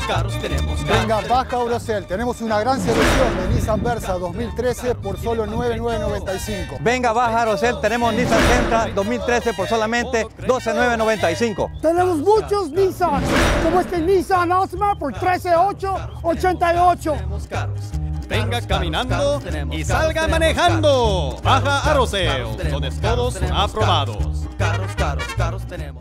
carros, tenemos carros. Venga, baja Orocel. Tenemos una gran selección de Nissan Versa 2013 por solo $9,995. Venga, baja Orocel. Tenemos Nissan Sentra 2013 por solamente $12,995. Tenemos muchos Nissan, como este Nissan Altima por $13,888. Tenemos carros. Venga caminando y salga manejando. Baja Arocel, donde todos son aprobados. Carros tenemos.